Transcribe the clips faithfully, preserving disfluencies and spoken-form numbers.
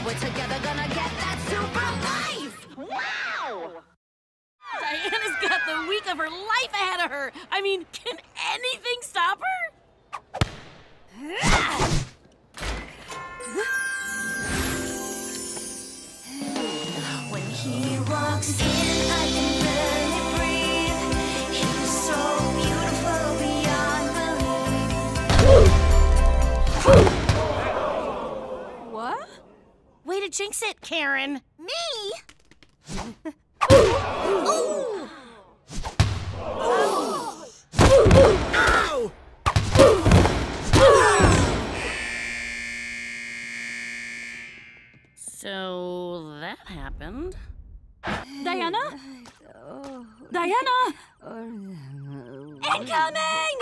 we're together, gonna get that super life! Wow! Diana's got the week of her life ahead of her. I mean, can anything stop her? When he walks in, I can barely breathe. He's so beautiful beyond belief. What? Way to jinx it, Karen. Me? Ooh. Ow! So that happened. Diana? Oh. Diana! Incoming!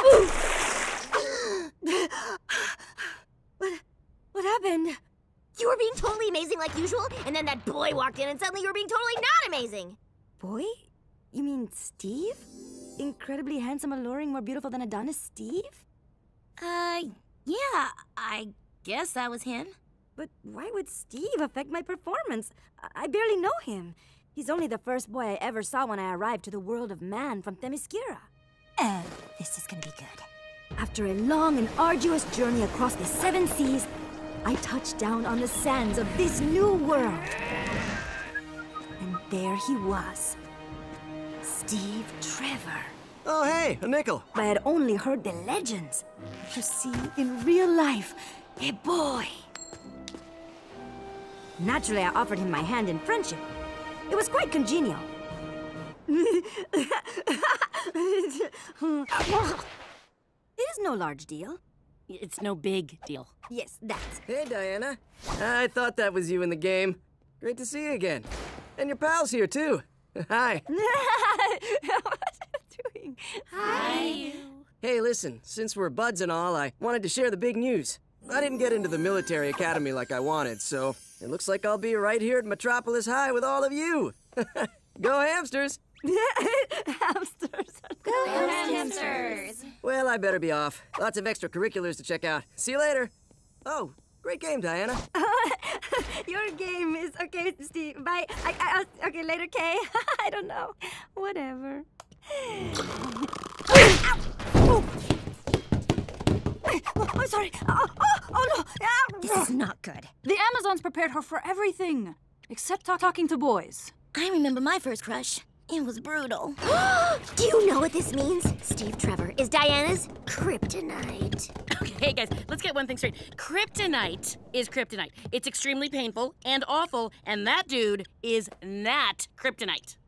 what, what happened? You were being totally amazing like usual, and then that boy walked in and suddenly you were being totally not amazing. Boy? You mean Steve? Incredibly handsome, alluring, more beautiful than Adonis Steve? Uh, yeah, I guess that was him. But why would Steve affect my performance? I, I barely know him. He's only the first boy I ever saw when I arrived to the world of man from Themyscira. Oh, this is gonna be good. After a long and arduous journey across the seven seas, I touched down on the sands of this new world. And there he was, Steve Trevor. Oh, hey, a nickel. I had only heard the legends. To see in real life, a boy. Naturally, I offered him my hand in friendship. It was quite congenial. It is no large deal. It's no big deal. Yes, that. Hey, Diana. I thought that was you in the game. Great to see you again. And your pal's here, too. Hi. What are you doing? Hi. Hey, listen, since we're buds and all, I wanted to share the big news. I didn't get into the military academy like I wanted, so it looks like I'll be right here at Metropolis High with all of you. Go hamsters! Hamsters. Go hamsters! Well, I better be off. Lots of extracurriculars to check out. See you later. Oh, great game, Diana. Your game is okay, Steve. Bye. I, I, I'll, okay, later, Kay. I don't know. Whatever. Oh, I'm sorry. Oh, oh, oh no. This is not good. The Amazons prepared her for everything, except talk talking to boys. I remember my first crush. It was brutal. Do you know what this means? Steve Trevor is Diana's kryptonite. Okay, guys, let's get one thing straight. Kryptonite is kryptonite. It's extremely painful and awful, and that dude is not kryptonite.